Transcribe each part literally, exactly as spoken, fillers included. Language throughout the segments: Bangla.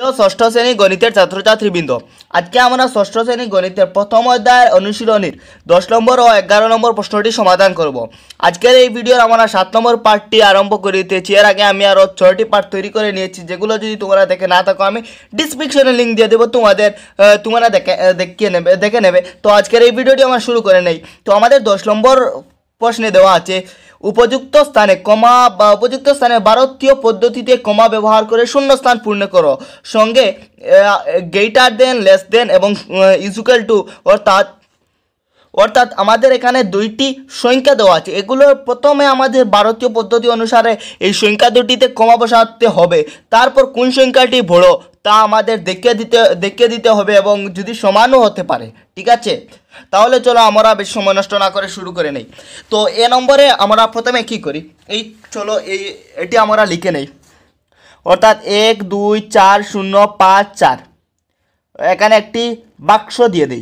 হ্যালো ষষ্ঠ শ্রেণী গণিতের ছাত্রছাত্রীবৃন্দ, আজকে আমরা ষষ্ঠ শ্রেণী গণিতের প্রথম অধ্যায়ের অনুশীলনীর দশ নম্বর ও এগারো নম্বর প্রশ্নটি সমাধান করব। আজকের এই ভিডিওর আমরা সাত নম্বর পার্টটি আরম্ভ করিতেছি। এর আগে আমি আরও ছয়টি পার্ট তৈরি করে নিয়েছি, যেগুলো যদি তোমরা দেখে না থাকো আমি ডিসক্রিপশনে লিঙ্ক দিয়ে দেবো, তোমাদের তোমরা দেখে দেখিয়ে নেবে দেখে নেবে তো আজকের এই ভিডিওটি আমরা শুরু করে নেই। তো আমাদের দশ নম্বর প্রশ্নে দেওয়া আছে, উপযুক্ত স্থানে কমা বা উপযুক্ত স্থানে ভারতীয় পদ্ধতিতে কমা ব্যবহার করে শূন্য স্থান পূর্ণ করো, সঙ্গে গ্রেটার দেন, লেস দেন এবং ইকুয়াল টু অর্থাৎ অর্থাৎ আমাদের এখানে দুইটি সংখ্যা দেওয়া আছে। এগুলো প্রথমে আমাদের ভারতীয় পদ্ধতি অনুসারে এই সংখ্যা দুটিতে কমা বসাতে হবে, তারপর কোন সংখ্যাটি বড় তা আমাদের দেখিয়ে দিতে দেখিয়ে দিতে হবে এবং যদি সমানও হতে পারে। ঠিক আছে, তাহলে চলো আমরা বেশি সময় নষ্ট না করে শুরু করে নেই। তো এ নম্বরে আমরা প্রথমে কি করি, এই চলো এই এটি আমরা লিখে নেই, অর্থাৎ এক দুই চার শূন্য পাঁচ চার, এখানে একটি বাক্স দিয়ে দিই।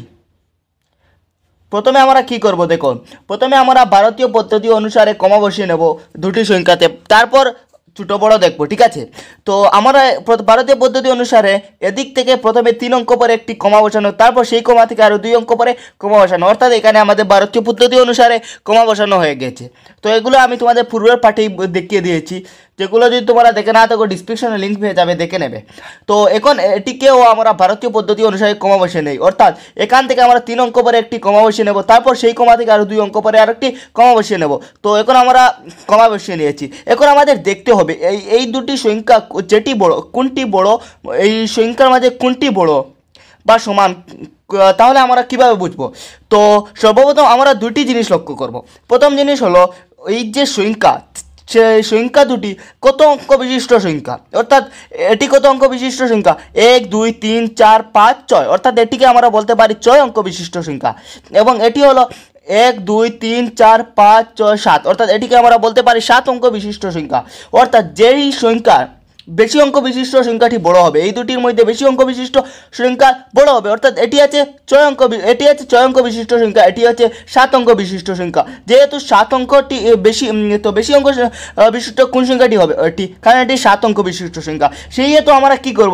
প্রথমে আমরা কি করব, দেখুন প্রথমে আমরা ভারতীয় পদ্ধতি অনুসারে কমা বসিয়ে নেব দুটি সংখ্যাতে, তারপর ছোটো বড় দেখব। ঠিক আছে, তো আমরা ভারতীয় পদ্ধতি অনুসারে এদিক থেকে প্রথমে তিন অঙ্ক পরে একটি কমা বসানো, তারপর সেই কমা থেকে আরও দুই অঙ্ক পরে কমা বসানো, অর্থাৎ এখানে আমাদের ভারতীয় পদ্ধতি অনুসারে কমা বসানো হয়ে গেছে। তো এগুলো আমি তোমাদের পূর্বের পাঠেই দেখিয়ে দিয়েছি, যেগুলো যদি তোমরা দেখে না থাকো ডিসক্রিপশনে লিঙ্ক পেয়ে যাবে, দেখে নেবে। তো এখন এটিকেও আমরা ভারতীয় পদ্ধতি অনুসারে কমা বসিয়ে নেই, অর্থাৎ এখান থেকে আমরা তিন অঙ্ক পরে একটি কমা বসিয়ে নেব, তারপর সেই কমা থেকে আরও দুই অঙ্ক পরে আরেকটি কমা বসিয়ে নেব। তো এখন আমরা কমা বসিয়ে নিয়েছি। এখন আমাদের দেখতে হবে এই এই দুটি সংখ্যা যেটি বড় কোনটি বড়, এই সংখ্যার মাঝে কোনটি বড় বা সমান, তাহলে আমরা কিভাবে বুঝবো? তো সর্বপ্রথম আমরা দুটি জিনিস লক্ষ্য করব। প্রথম জিনিস হলো এই যে সংখ্যা, সেই সংখ্যা দুটি কত অঙ্ক বিশিষ্ট সংখ্যা, অর্থাৎ এটি কত অঙ্ক বিশিষ্ট সংখ্যা, এক দুই তিন চার পাঁচ ছয়, অর্থাৎ এটিকে আমরা বলতে পারি ছয় অঙ্ক বিশিষ্ট সংখ্যা। এবং এটি হলো এক দুই তিন চার পাঁচ ছয় সাত, অর্থাৎ এটিকে আমরা বলতে পারি সাত অঙ্ক বিশিষ্ট সংখ্যা। অর্থাৎ যেই সংখ্যা বেশি অঙ্ক বিশিষ্ট সংখ্যাটি বড় হবে, এই দুটির মধ্যে বেশি অঙ্ক বিশিষ্ট সংখ্যা বড় হবে, অর্থাৎ এটি আছে ছয় অঙ্ক এটি আছে ছয় অঙ্ক বিশিষ্ট সংখ্যা, এটি হচ্ছে সাত অঙ্ক বিশিষ্ট সংখ্যা। যেহেতু সাত অঙ্কটি বেশি, তো বেশি অঙ্ক বিশিষ্ট কোন সংখ্যাটি হবে এটি, কারণ এটি সাত অঙ্ক বিশিষ্ট সংখ্যা। সেই হেতু আমরা কী করব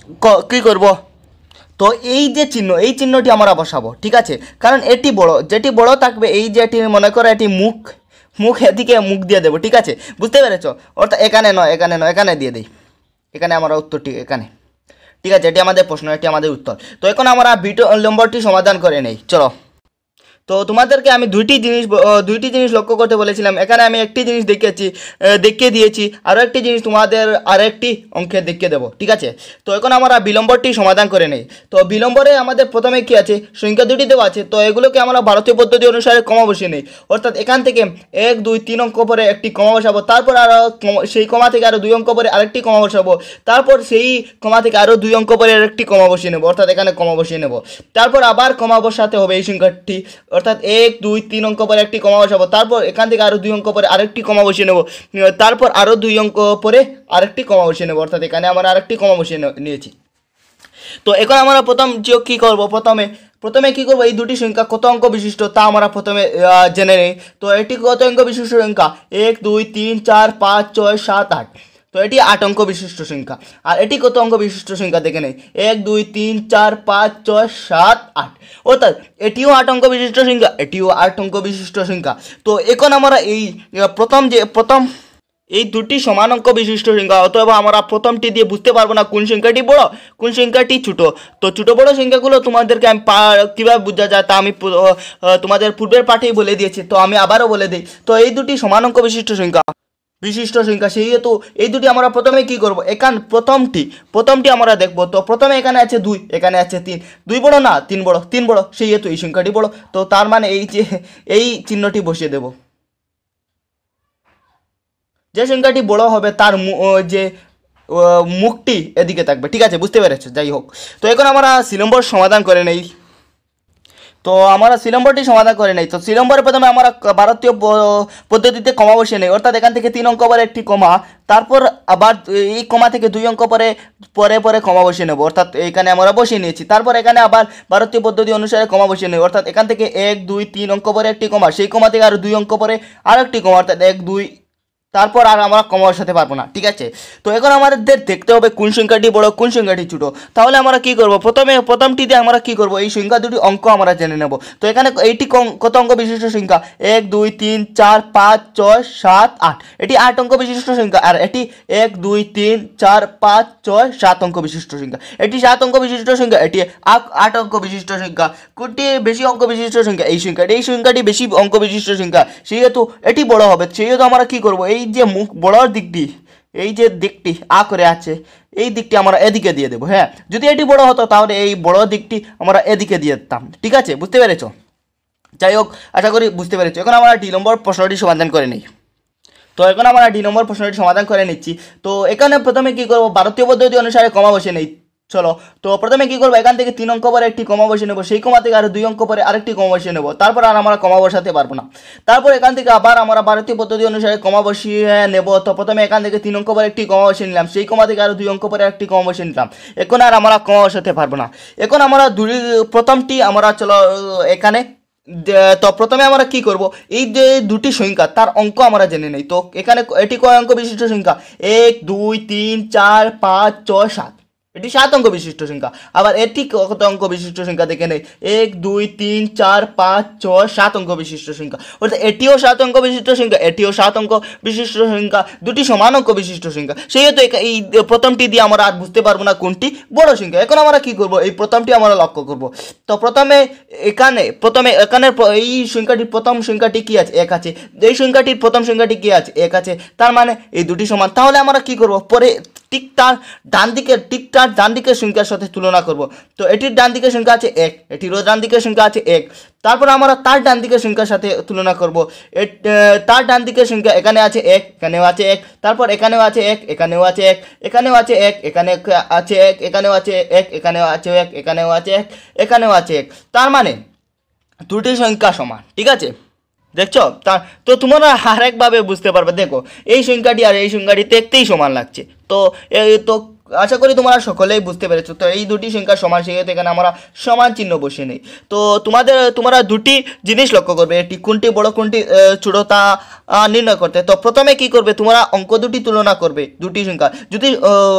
কী করব তো এই যে চিহ্ন, এই চিহ্নটি আমরা বসাবো। ঠিক আছে, কারণ এটি বড়, যেটি বড় থাকবে, এই যে এটি মনে করো এটি মুখ মুখ এদিকে মুখ দিয়ে দেবো। ঠিক আছে, বুঝতে পেরেছো? অর্থাৎ এখানে নয় এখানে নয় এখানে দিয়ে দিই, এখানে আমরা উত্তরটি এখানে। ঠিক আছে, এটি আমাদের প্রশ্ন, এটি আমাদের উত্তর। তো এখন আমরা ভিডিও নম্বরটি সমাধান করে নেই, চলো। তো তোমাদেরকে আমি দুইটি জিনিস দুইটি জিনিস লক্ষ্য করতে বলেছিলাম, এখানে আমি একটি জিনিস দেখিয়েছি দেখিয়ে দিয়েছি, আরও একটি জিনিস তোমাদের আরেকটি অঙ্কে দেখিয়ে দেবো। ঠিক আছে, তো এখন আমরা বিলম্বরটি সমাধান করে নেই। তো বিলম্বরে আমাদের প্রথমে কি আছে, সংখ্যা দুটি দেওয়া আছে, তো এগুলোকে আমরা ভারতীয় পদ্ধতি অনুসারে কমা বসিয়ে নেই। অর্থাৎ এখান থেকে এক দুই তিন অঙ্ক পরে একটি কমা বসাবো, তারপর আরও সেই কমা থেকে আরও দুই অঙ্ক পরে আরেকটি কমা বসাবো, তারপর সেই কমা থেকে আরও দুই অঙ্ক পরে আরেকটি কমা বসিয়ে নেবো, অর্থাৎ এখানে কমা বসিয়ে নেব, তারপর আবার কমা বসাতে হবে এই সংখ্যাটি, অর্থাৎ এক দুই তিন অঙ্ক পরে একটি কমা বসাবো, তারপর এখান থেকে আরও দুই অঙ্ক পরে আরেকটি কমা বসিয়ে নেব, তারপর আরও দুই অঙ্ক পরে আরেকটি কমা বসিয়ে নেব, অর্থাৎ এখানে আমরা আরেকটি কমা বসিয়ে নিয়েছি। তো এখন আমরা প্রথম যে কী করবো, প্রথমে প্রথমে কী করবো, এই দুটি সংখ্যা কত অঙ্ক বিশিষ্ট তা আমরা প্রথমে জেনে নিই। তো এটি কত অঙ্ক বিশিষ্ট সংখ্যা, এক দুই তিন চার পাঁচ ছয় সাত আট, তো এটি আট অঙ্ক বিশিষ্ট সংখ্যা। আর এটি কত অঙ্ক বিশিষ্ট সংখ্যা দেখে নেই, এক দুই তিন চার পাঁচ ছয় সাত আট, অর্থাৎ এটিও আট অঙ্ক বিশিষ্ট সংখ্যা, এটিও আট অঙ্ক বিশিষ্ট সংখ্যা। তো এখন আমরা এই প্রথম যে প্রথম এই দুটি সমান অঙ্ক বিশিষ্ট সংখ্যা, অথবা আমরা প্রথমটি দিয়ে বুঝতে পারবো না কোন সংখ্যাটি বড় কোন সংখ্যাটি ছোটো। তো ছোটো বড়ো সংখ্যাগুলো তোমাদেরকে আমি কীভাবে বোঝা যায় তা আমি তোমাদের পূর্বের পাঠেই বলে দিয়েছি, তো আমি আবারও বলে দিই। তো এই দুটি সমান অঙ্ক বিশিষ্ট সংখ্যা বিশিষ্ট সংখ্যা সেই হেতু এই দুটি আমরা প্রথমে কি করব, এখান প্রথমটি প্রথমটি আমরা দেখব। তো প্রথমে এখানে আছে দুই, এখানে আছে তিন, দুই বড় না তিন বড়, তিন বড়, সেই হেতু এই সংখ্যাটি বড়। তো তার মানে এই যে এই চিহ্নটি বসিয়ে দেব, যে সংখ্যাটি বড় হবে তার যে মুখটি এদিকে থাকবে। ঠিক আছে, বুঝতে পেরেছো? যাই হোক, তো এখন আমরা সি নম্বর সমাধান করে নেই। তো আমরা সি নম্বরটি সমাধান করে নেই। তো সি নম্বরে প্রথমে আমরা ভারতীয় পদ্ধতিতে কমা বসিয়ে নেই, অর্থাৎ এখান থেকে তিন অঙ্ক পরে একটি কমা, তারপর আবার এই কমা থেকে দুই অঙ্ক পরে পরে পরে কমা বসিয়ে নেব, অর্থাৎ এখানে আমরা বসিয়ে নিয়েছি। তারপর এখানে আবার ভারতীয় পদ্ধতি অনুসারে কমা বসিয়ে নেব, অর্থাৎ এখান থেকে এক দুই তিন অঙ্ক পরে একটি কমা, সেই কমা থেকে আরও দুই অঙ্ক পরে আর একটি কমা, অর্থাৎ এক দুই তারপর আর আমরা কমা বসাতে পারবো না, ঠিক আছে। তো এখন আমাদের দেখতে হবে কোন সংখ্যাটি বড় কোন সংখ্যাটি ছোট। তাহলে আমরা কি করব, প্রথমে প্রথমটিতে আমরা কি করব, এই সংখ্যা দুটি অঙ্ক আমরা জেনে নেব। তো এখানে এইটি কত অঙ্ক বিশিষ্ট সংখ্যা, এক দুই তিন চার পাঁচ ছয় সাত আট, এটি আট অঙ্ক বিশিষ্ট সংখ্যা। আর এটি এক দুই তিন চার পাঁচ ছয় সাত অঙ্ক বিশিষ্ট সংখ্যা, এটি সাত অঙ্ক বিশিষ্ট সংখ্যা, এটি আট অঙ্ক বিশিষ্ট সংখ্যা। কোনটি বেশি অঙ্ক বিশিষ্ট সংখ্যা, এই সংখ্যাটি, এই সংখ্যাটি বেশি অঙ্ক বিশিষ্ট সংখ্যা, সেহেতু এটি বড় হবে। সেহেতু আমরা কি করব, এই যে মুখ বড় দিকটি, এই যে দিকটি আ করে আছে, এই দিকটি আমরা এদিকে দিয়ে দেবো। হ্যাঁ, যদি এটি বড় হতো তাহলে এই বড় দিকটি আমরা এদিকে দিয়ে দিতাম, ঠিক আছে, বুঝতে পেরেছো? যাই হোক, আশা করি বুঝতে পেরেছো। এখন আমরা ডি নম্বর প্রশ্নটি সমাধান করে নিই। তো এখন আমরা ডি নম্বর প্রশ্নটি সমাধান করে নিচ্ছি। তো এখানে প্রথমে কি করব, ভারতীয় পদ্ধতি অনুসারে কমা বসে নেই। চলো, তো প্রথমে কি করবো, এখান থেকে তিন অঙ্ক পরে একটি কমা বসে নেবো, সেই কমা থেকে আরো দুই অঙ্ক পরে আরেকটি কমা বসিয়ে নেবো, তারপর আর আমরা কমা বসাতে পারবো না। তারপর এখান থেকে আবার আমরা ভারতীয় পদ্ধতি অনুসারে কমা বসিয়ে নেব। তো প্রথমে এখান থেকে তিন অঙ্ক পরে একটি কমা বসিয়ে নিলাম, সেই কমা থেকে আরো দুই অঙ্ক পরে একটি কমা বসিয়ে নিলাম। এখন আর আমরা কমা বসাতে পারবো না। এখন আমরা দুই প্রথমটি আমরা চলো এখানে, তো প্রথমে আমরা কি করব, এই যে দুটি সংখ্যা তার অঙ্ক আমরা জেনে নেই। তো এখানে এটি কয় অঙ্ক বিশিষ্ট সংখ্যা, এক দুই তিন চার পাঁচ ছয় সাত, এটি সাত অঙ্ক বিশিষ্ট সংখ্যা। আবার এটি কত অঙ্ক বিশিষ্ট সংখ্যা দেখে নেই, এক দুই তিন চার পাঁচ ছয় সাত অঙ্ক বিশিষ্ট সংখ্যা। অর্থাৎ এটিও সাত অঙ্ক বিশিষ্ট সংখ্যা, এটিও সাত অঙ্ক বিশিষ্ট সংখ্যা, দুটি সমান অঙ্ক বিশিষ্ট সংখ্যা। সেহেতু এই প্রথমটি দিয়ে আমরা আর বুঝতে পারবো না কোনটি বড় সংখ্যা। এখন আমরা কি করব, এই প্রথমটি আমরা লক্ষ্য করব। তো প্রথমে এখানে প্রথমে এখানে এই সংখ্যাটির প্রথম সংখ্যাটি কি আছে, এক আছে। এই সংখ্যাটির প্রথম সংখ্যাটি কি আছে, এক আছে। তার মানে এই দুটি সমান। তাহলে আমরা কি করব, পরে ঠিক তার ডান দিকে ঠিক তার ডান দিকের সংখ্যার সাথে তুলনা করব। তো এটির ডান দিকের সংখ্যা আছে এক, এটিরও ডান দিকের সংখ্যা আছে এক। তারপর আমরা তার ডান দিকের সংখ্যার সাথে তুলনা করব। তার ডান দিকের সংখ্যা এখানে আছে এক, এখানেও আছে এক, তারপর এখানেও আছে এক, এখানেও আছে এক, এখানেও আছে এক, এখানে আছে এক, এখানেও আছে এক, এখানেও আছে এক, এখানেও আছে এক, এখানেও আছে এক। তার মানে দুটি সংখ্যা সমান, ঠিক আছে, দেখছো? তা তো তোমরা আরেকভাবে বুঝতে পারবে, দেখো এই সংখ্যাটি আর এই সংখ্যাটি দেখতেই সমান লাগছে। তো এই তো আশা করি তোমরা সকলেই বুঝতে পেরেছো। তো এই দুটি সংখ্যা সমান, সেক্ষেত্রে এখানে আমরা সমান চিহ্ন বসিয়ে নেই। তো তোমাদের তোমরা দুটি জিনিস লক্ষ্য করবে, এটি কোনটি বড় কোনটি ছোট তা নির্ণয় করতে। তো প্রথমে কি করবে, তোমরা অঙ্ক দুটি তুলনা করবে, দুটি সংখ্যা যদি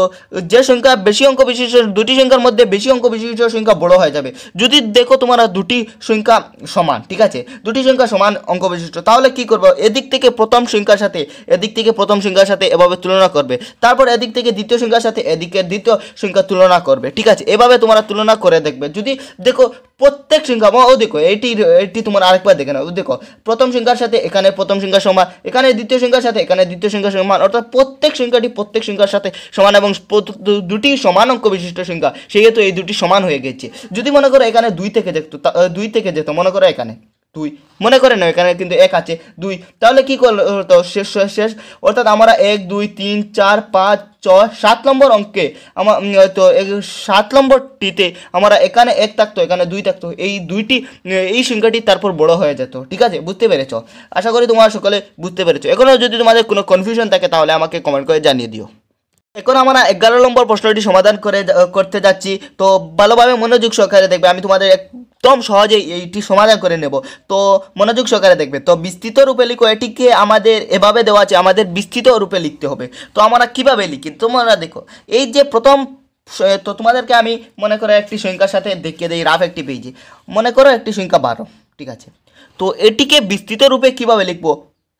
যে সংখ্যা বেশি অঙ্ক বিশিষ্ট, দুটি সংখ্যার মধ্যে বেশি অঙ্ক বিশিষ্ট সংখ্যা বড় হয়ে যাবে। যদি দেখো তোমরা দুটি সংখ্যা সমান, ঠিক আছে, দুটি সংখ্যা সমান অঙ্ক বিশিষ্ট, তাহলে কি করবে, এদিক থেকে প্রথম সংখ্যার সাথে এদিক থেকে প্রথম সংখ্যার সাথে এভাবে তুলনা করবে। তারপর এদিক থেকে দ্বিতীয় সংখ্যার সাথে এদিকের দ্বিতীয় সংখ্যা তুলনা করবে, ঠিক আছে। এভাবে তোমরা তুলনা করে দেখবে। যদি দেখো প্রত্যেক সংখ্যা, ও দেখো এটি এটি তোমার আরেকবার দেখে নাও, দেখো প্রথম সংখ্যার সাথে এখানে প্রথম সংখ্যা সমান, এখানে দ্বিতীয় সংখ্যার সাথে এখানে দ্বিতীয় সংখ্যা সমান, অর্থাৎ প্রত্যেক সংখ্যাটি প্রত্যেক সংখ্যার সাথে সমান এবং দুটি সমান অঙ্ক বিশিষ্ট সংখ্যা, সেহেতু এই দুটি সমান হয়ে গেছে। যদি মনে করো এখানে দুই থেকে যেত দুই থেকে যেত মনে করো এখানে দুই, মনে করে না এখানে কিন্তু এক আছে দুই, তাহলে কি করতো, শেষ শেষ অর্থাৎ আমরা এক দুই তিন চার পাঁচ ছয় সাত নম্বর অঙ্কে আমার তো সাত নম্বরটিতে আমরা এখানে এক থাকতো, এখানে দুই থাকতো, এই দুইটি এই সংখ্যাটি তারপর বড় হয়ে যেত, ঠিক আছে, বুঝতে পেরেছো? আশা করি তোমরা সকলে বুঝতে পেরেছো। এখনও যদি তোমাদের কোনো কনফিউশন থাকে তাহলে আমাকে কমেন্ট করে জানিয়ে দিও। এখন আমরা এগারো নম্বর প্রশ্নটি সমাধান করে করতে যাচ্ছি। তো ভালোভাবে মনোযোগ সহকারে দেখবে, আমি তোমাদের একদম সহজেই এইটি সমাধান করে নেব। তো মনোযোগ সহকারে দেখবে। তো বিস্তৃত রূপে লিখো, এটিকে আমাদের এভাবে দেওয়া আছে, আমাদের বিস্তৃত রূপে লিখতে হবে। তো আমরা কিভাবে লিখি তোমরা দেখো, এই যে প্রথম, তো তোমাদেরকে আমি মনে করো একটি সংখ্যার সাথে দেখিয়ে দিই রাফ একটি পেজে, মনে করো একটি সংখ্যা বারো, ঠিক আছে। তো এটিকে বিস্তৃত রূপে কিভাবে লিখবো,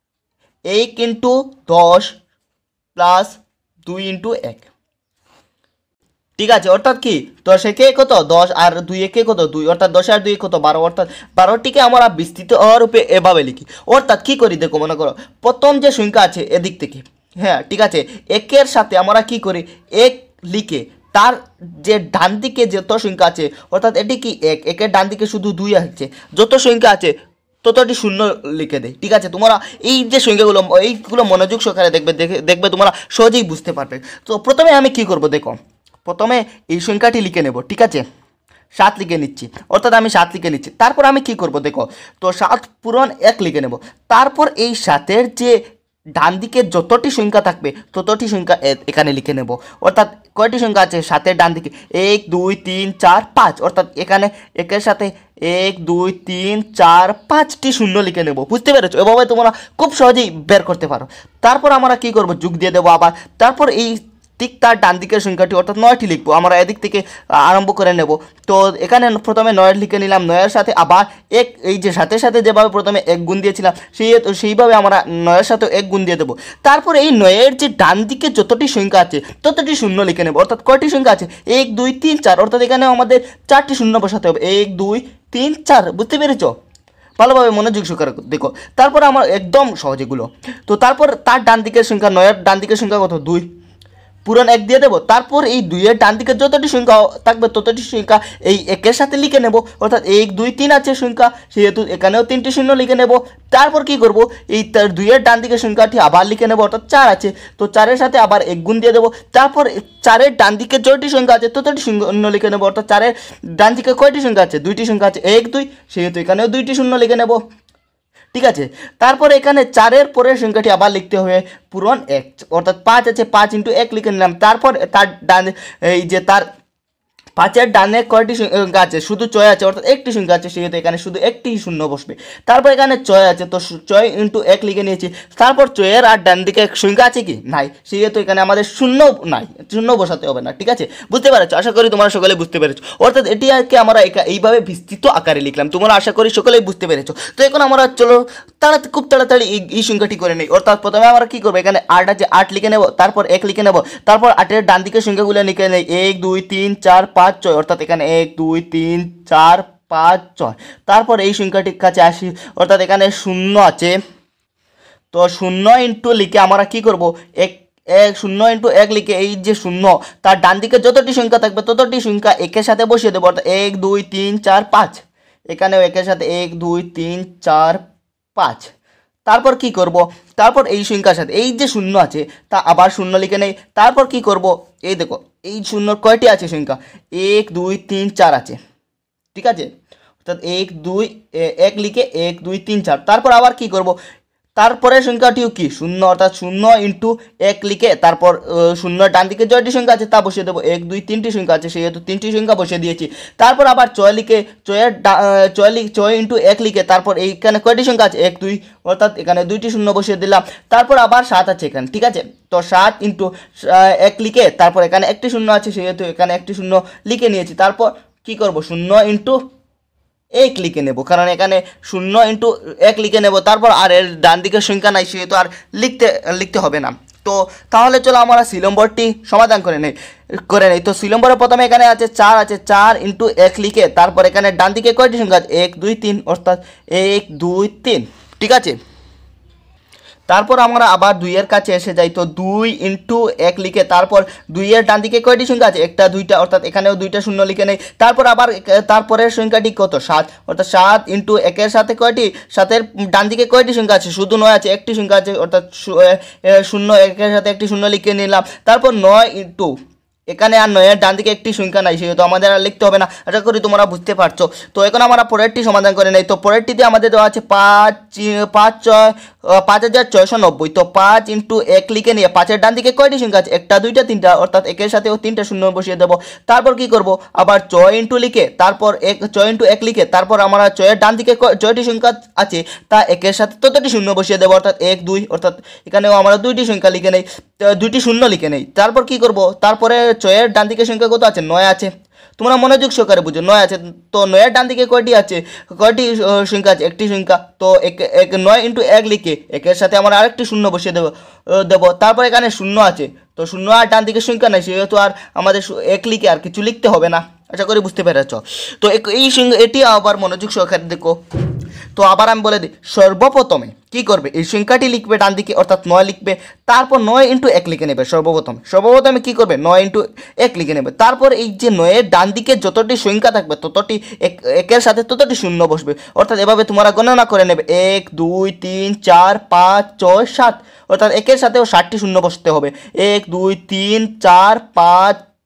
এক ইন্টু দশ প্লাস দুই ইন্টু এক, ঠিক আছে, অর্থাৎ কি দশ একে কত দশ আর দুই একে কত দুই, অর্থাৎ দশ আর দুই কত বারো, অর্থাৎ বারোটিকে আমরা বিস্তৃত রূপে এভাবে লিখি। অর্থাৎ কি করি দেখো, মনে করো প্রথম যে সংখ্যা আছে এদিক থেকে, হ্যাঁ ঠিক আছে, একের সাথে আমরা কি করি, এক লিখে তার যে ডান দিকে যত সংখ্যা আছে, অর্থাৎ এটি কি এক, একের ডান দিকে শুধু দুই আছে, যত সংখ্যা আছে ততটি শূন্য লিখে দেয়, ঠিক আছে। তোমরা এই যে সংখ্যাগুলো এইগুলো মনোযোগ সহকারে দেখবে, দেখে দেখবে তোমরা সহজেই বুঝতে পারবে। তো প্রথমে আমি কি করব দেখো, প্রথমে এই সংখ্যাটি লিখে নেব, ঠিক আছে, সাত লিখে নিচ্ছি, অর্থাৎ আমি সাত লিখে নিচ্ছি। তারপর আমি কি করব দেখো, তো সাত পূরণ এক লিখে নেব। তারপর এই সাতের যে ডান দিকে যতটি সংখ্যা থাকবে ততটি সংখ্যা এখানে লিখে নেব। অর্থাৎ কয়টি সংখ্যা আছে সাতের ডান দিকে? এক দুই তিন চার পাঁচ, অর্থাৎ এখানে একের সাথে এক দুই তিন চার পাঁচটি শূন্য লিখে নেব। বুঝতে পেরেছো? এভাবে তোমরা খুব সহজেই বের করতে পারো। তারপর আমরা কি করব, যোগ দিয়ে দেবো আবার। তারপর এই ঠিক তার ডান দিকের সংখ্যাটি অর্থাৎ নয়টি লিখবো। আমরা এদিক থেকে আরম্ভ করে নেব। তো এখানে প্রথমে নয় লিখে নিলাম, নয়ের সাথে আবার এক, এই যে সাথে সাথে যেভাবে প্রথমে এক গুণ দিয়েছিলাম সেই সেইভাবে আমরা নয়ের সাথে এক গুণ দিয়ে দেবো। তারপর এই নয়ের যে ডান দিকে যতটি সংখ্যা আছে ততটি শূন্য লিখে নেব। অর্থাৎ কয়টি সংখ্যা আছে? এক দুই তিন চার, অর্থাৎ এখানে আমাদের চারটি শূন্য বসাতে হবে। এক দুই তিন চার। বুঝতে পেরেছ? ভালোভাবে মনোযোগ সহকারে দেখো। তারপর আমার একদম সহজ এগুলো। তো তারপর তার ডান দিকের সংখ্যা, নয়ের ডান দিকের সংখ্যা কত? দুই, পূরণ এক দিয়ে দেবো। তারপর এই দুইয়ের ডান দিকে যতটি সংখ্যা থাকবে ততটি সংখ্যা এই একের সাথে লিখে নেব। অর্থাৎ এক দুই তিন আছে সংখ্যা, সেহেতু এখানেও তিনটি শূন্য লিখে নেব। তারপর কি করব, এই তার দুইয়ের ডান দিকের সংখ্যাটি আবার লিখে নেব, অর্থাৎ চার আছে, তো চারের সাথে আবার এক গুণ দিয়ে দেবো। তারপর চারের ডান দিকে যতটি সংখ্যা আছে ততটি শূন্য লিখে নেব। অর্থাৎ চারের ডান দিকে কয়টি সংখ্যা আছে? দুইটি সংখ্যা আছে, এক দুই, সেহেতু এখানেও দুইটি শূন্য লিখে নেব। ঠিক আছে। তারপর এখানে চারের পরের সংখ্যাটি আবার লিখতে হবে পূরণ এক, অর্থাৎ পাঁচ আছে, পাঁচ ইন্টু এক লিখে নিলাম। তারপর তার ডান এই যে তার পাঁচের ডানে কয়টি সংখ্যা আছে? শুধু ছয় আছে, অর্থাৎ একটি সংখ্যা আছে, সেহেতু এখানে শুধু একটি শূন্য বসবে। তারপর এখানে ছয় আছে, তো ছয় ইন্টু এক লিখে নিয়েছি। তারপর ছয়ের আর ডান দিকে সংখ্যা আছে কি? নাই, সেহেতু এখানে আমাদের শূন্য নাই, শূন্য বসাতে হবে না। ঠিক আছে, বুঝতে পেরেছো? আশা করি তোমরা সকলে বুঝতে পেরেছো। অর্থাৎ এটি আজকে আমরা এইভাবে বিস্তৃত আকারে লিখলাম, তোমরা আশা করি সকলেই বুঝতে পেরেছো। তো এখন আমরা চলো তাড়াতাড়ি খুব তাড়াতাড়ি এই সংখ্যাটি করে নিই। অর্থাৎ প্রথমে আমরা কি করবো, এখানে আট আছে, আট লিখে নেব, তারপর এক লিখে নেব, তারপর আটের ডান দিকের সংখ্যাগুলো লিখে নেই এক দুই তিন চার পাঁচ ছয়, অর্থাৎ এখানে এক দুই তিন চার পাঁচ ছয়। তারপর এই সংখ্যাটির কাছে আসি, অর্থাৎ এখানে শূন্য আছে, তো শূন্য ইন্টু লিখে আমরা কি করব, এক এক শূন্য ইন্টু এক লিখে এই যে শূন্য তার ডান দিকে যতটি সংখ্যা থাকবে ততটি সংখ্যা একের সাথে বসিয়ে দেবো। অর্থাৎ এক দুই তিন চার পাঁচ, এখানেও একের সাথে এক দুই তিন চার পাঁচ। তারপর কি করব, তারপর এই সংখ্যার সাথে এই যে শূন্য আছে তা আবার শূন্য লিখে নেই। তারপর কি করব, এই দেখো এই শূন্য কয়টি আছে সংখ্যা? এক দুই তিন চার আছে। ঠিক আছে, অর্থাৎ এক দুই এক লিখে এক দুই তিন চার। তারপর আবার কি করব, তারপরে সংখ্যাটিও কি? শূন্য, অর্থাৎ শূন্য ইন্টু এক লিখে তারপর শূন্য ডান দিকে জয়টি সংখ্যা আছে তা বসিয়ে দেবো। এক দুই তিনটি সংখ্যা আছে, সেহেতু তিনটি সংখ্যা বসিয়ে দিয়েছি। তারপর আবার ছয় লিখে ছয়ের ছয় লিখ ছয় ইন্টু এক লিখে তারপর এইখানে কয়টি সংখ্যা আছে? এক দুই, অর্থাৎ এখানে দুইটি শূন্য বসিয়ে দিলাম। তারপর আবার সাত আছে এখানে। ঠিক আছে, তো সাত ইন্টু এক লিখে তারপর এখানে একটি শূন্য আছে, সেহেতু এখানে একটি শূন্য লিখে নিয়েছি। তারপর কি করব, শূন্য ইন্টু এক লিখে নেব, কারণ এখানে শূন্য ইন্টু এক লিখে নেব। তারপর আর এর ডান দিকের সংখ্যা নাই, সেহেতু আর লিখতে লিখতে হবে না। তো তাহলে চলো আমরা সি নম্বরটি সমাধান করে নেই করে নেই তো সি নম্বরে প্রথমে এখানে আছে চার আছে, চার ইন্টু এক লিখে তারপর এখানে ডান দিকে কয়টি সংখ্যা আছে? এক দুই তিন, অর্থাৎ এক দুই তিন। ঠিক আছে, তারপর আমরা আবার দুইয়ের কাছে এসে যাই। তো দুই ইন্টু এক লিখে তারপর দুইয়ের ডান দিকে কয়টি সংখ্যা আছে? একটা দুইটা, অর্থাৎ এখানেও দুইটা শূন্য লিখে নেই। তারপর আবার তারপরের সংখ্যাটি কত? সাত, অর্থাৎ সাত ইন্টু একের সাথে কয়টি? সাতের ডান দিকে কয়টি সংখ্যা আছে? শুধু নয় আছে, একটি সংখ্যা আছে, অর্থাৎ শূন্য একের সাথে একটি শূন্য লিখে নিলাম। তারপর নয় ইন্টু এখানে আর নয়ের ডান দিকে একটি সংখ্যা নাই, সেহেতু আমাদের আর লিখতে হবে না। আশা করি তোমরা বুঝতে পারছো। তো এখন আমরা পরেরটি সমাধান করে নেই। তো পরেরটিতে আমাদের দেওয়া আছে পাঁচ পাঁচ ছয় পাঁচ হাজার ছয়শো নব্বই। তো পাঁচ ইন্টু এক লিখে নিয়ে পাঁচের ডান দিকে কয়টি সংখ্যা আছে? একটা দুইটা তিনটা, অর্থাৎ একের সাথেও তিনটা শূন্য বসিয়ে দেবো। তারপর কি করব, আবার ছয় ইন্টু লিখে তারপর এক ছয় ইন্টু এক লিখে তারপর আমরা ছয়ের ডান দিকে ছয়টি সংখ্যা আছে তা একের সাথে ততটি শূন্য বসিয়ে দেবো, অর্থাৎ এক দুই, অর্থাৎ এখানেও আমরা দুইটি সংখ্যা লিখে নেই, দুইটি শূন্য লিখে নেই। তারপর কি করব, তারপরে ছয়ের ডান দিকে সংখ্যা কত আছে? নয় আছে। তোমরা মনোযোগ সহকারে বুঝো, নয় আছে। তো নয়ের ডান দিকে কয়টি আছে? কয়টি সংখ্যা আছে? একটি সংখ্যা। তো এক নয় ইন্টু এক লিখে একের সাথে আমরা আরেকটি শূন্য বসিয়ে দেবো দেবো তারপর এখানে শূন্য আছে, তো শূন্য আর ডান দিকে সংখ্যা নাই, সেহেতু আর আমাদের এক লিখে আর কিছু লিখতে হবে না। আশা করি বুঝতে পেরেছ। তো এই এটি আবার মনোযোগ সহকারে দেখো। তো আবার আমি বলে দিই, সর্বপ্রথমে কি করবে, এই সংখ্যাটি লিখবে ডান দিকে, অর্থাৎ নয় লিখবে, তারপর নয় ইন্টু এক লিখে নেবে। সর্বপ্রথমে সর্বপ্রথমে কি করবে, নয় ইন্টু এক লিখে নেবে। তারপর এই যে নয়ের ডান দিকে যতটি সংখ্যা থাকবে ততটি একের সাথে ততটি শূন্য বসবে, অর্থাৎ এভাবে তোমরা গণনা করে নেবে এক দুই তিন চার পাঁচ ছয় সাত, অর্থাৎ একের সাথেও ষাটটি শূন্য বসতে হবে। এক দুই তিন চার পাঁচ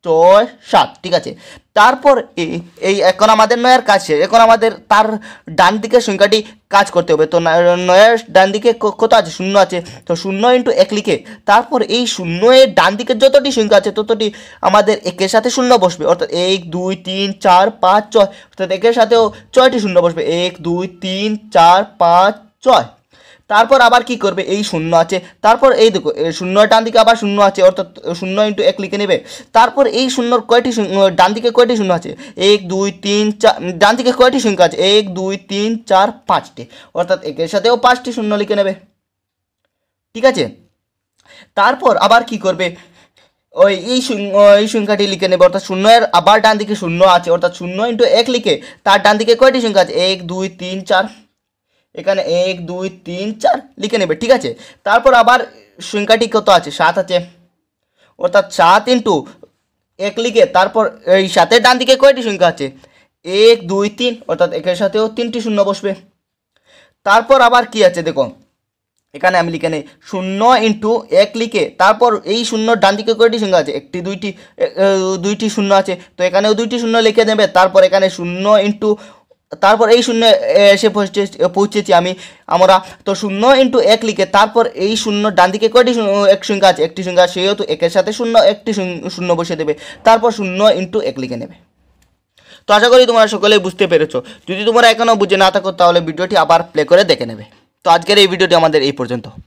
ছয় সাত, ঠিক আছে। তারপর এই এই এখন আমাদের নয়ের কাজ শেষ। এখন আমাদের তার ডান দিকের সংখ্যাটি কাজ করতে হবে। তো নয়ের ডান দিকে কত আছে? শূন্য আছে। তো শূন্য ইন্টু এক লিখে তারপর এই শূন্য এর ডান দিকের যতটি সংখ্যা আছে ততটি আমাদের একের সাথে শূন্য বসবে, অর্থাৎ এক দুই তিন চার পাঁচ ছয়, অর্থাৎ একের সাথেও ছয়টি শূন্য বসবে, এক দুই তিন চার পাঁচ ছয়। তারপর আবার কি করবে? এই শূন্য আছে, তারপর এই দেখো শূন্য ডান দিকে আবার শূন্য আছে, অর্থাৎ শূন্য ইন্টু এক লিখে নেবে। তারপর এই শূন্যর কয়টি ডান দিকে কয়টি শূন্য আছে? এক দুই তিন চার, ডান দিকে কয়টি সংখ্যা আছে? এক দুই তিন চার পাঁচটি, অর্থাৎ একের সাথেও পাঁচটি শূন্য লিখে নেবে, ঠিক আছে। তারপর আবার কি করবে? ওই এই এই সংখ্যাটি লিখে নেবে, অর্থাৎ শূন্যের আবার ডান দিকে শূন্য আছে, অর্থাৎ শূন্য ইন্টু এক লিখে তার ডান দিকে কয়টি সংখ্যা আছে? এক দুই তিন চার, এখানে এক দুই তিন চার লিখে নেবে, ঠিক আছে। তারপর আবার সংখ্যাটি কত আছে? সাত আছে, অর্থাৎ সাত ইন্টু এক লিখে তারপর এই সাতের ডান দিকে কয়টি সংখ্যা আছে? এক দুই তিন, অর্থাৎ একের সাথেও তিনটি শূন্য বসবে। তারপর আবার কি আছে দেখো, এখানে আমি লিখে নেই শূন্য ইন্টু এক লিখে তারপর এই শূন্যর ডান দিকে কয়টি সংখ্যা আছে? একটি দুইটি দুইটি শূন্য আছে, তো এখানেও দুইটি শূন্য লিখে দেবে। তারপর এখানে শূন্য ইন্টু তারপর এই শূন্য এসে পৌঁছেছি আমি আমরা, তো শূন্য ইন্টু এক লিখে তারপর এই শূন্য ডান দিকে কয়টি এক সংখ্যা আছে? একটি সংখ্যা, সেহেতু একের সাথে শূন্য একটি শূন্য বসে দেবে, তারপর শূন্য ইন্টু এক লিখে নেবে। তো আশা করি তোমরা সকলেই বুঝতে পেরেছো। যদি তোমরা এখনও বুঝে না থাকো তাহলে ভিডিওটি আবার প্লে করে দেখে নেবে। তো আজকের এই ভিডিওটি আমাদের এই পর্যন্ত।